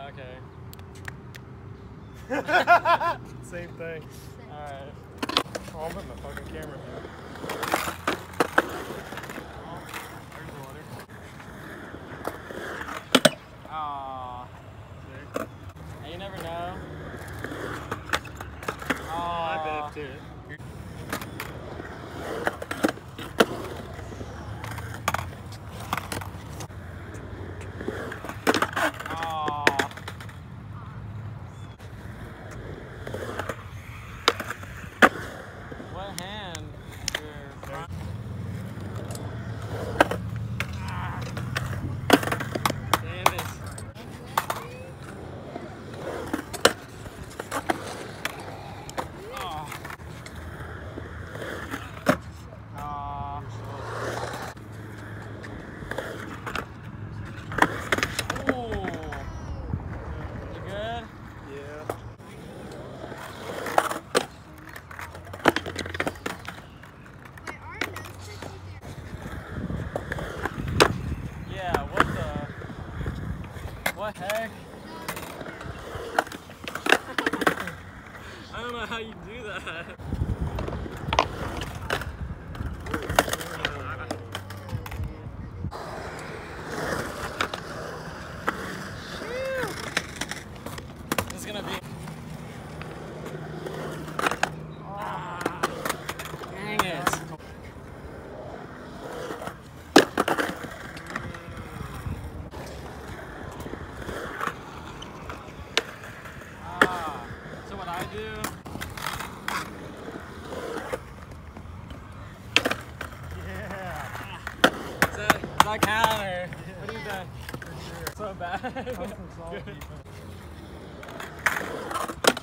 Okay. Same thing. Alright. Oh, I'm putting my fucking camera here. Oh, there's water. Aww. Hey, you never know. I bet too. What hand? Damn it. You good? Yeah. Yeah, what the? What heck? I don't know how you do that. This is gonna be. Dang it. So what I do? Yeah. Is that count or what do you think? For sure. So bad. Comes from solid Good. defense.